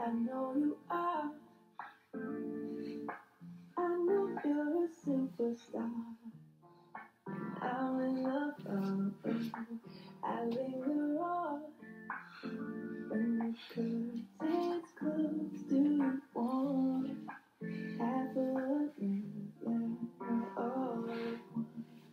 I know you are. I know you're a superstar. I'm in love. I linger on when the curtains close. Do you want half of me? Yeah, all at once.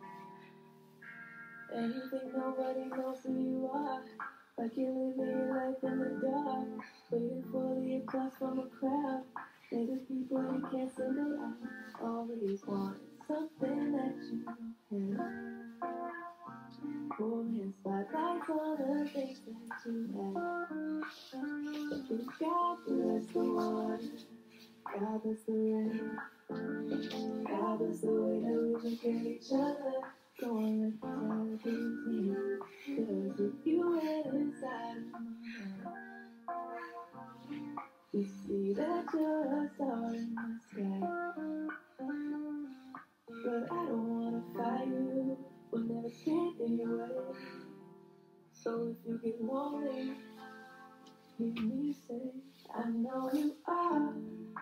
And you think nobody knows who you are, like you're living your life in the dark, waiting for the applause from a crowd. They're the people you can't single out. Always wanted something that you have. Pouring spotlights on the things that you have. But you God bless the water, God bless the rain, God bless the way that we look at each other. Go on, let the time please me. Cause if you went inside of my heart, you see that you're a star in the sky. But I don't wanna fight you, we'll never stand in your way. So if you get lonely, hear me say, I know you are.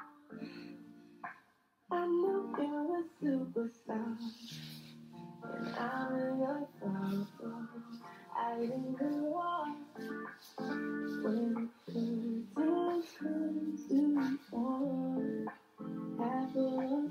I know you're a superstar, and I'm in your phone. I linger on when the curtains close. Do you want half of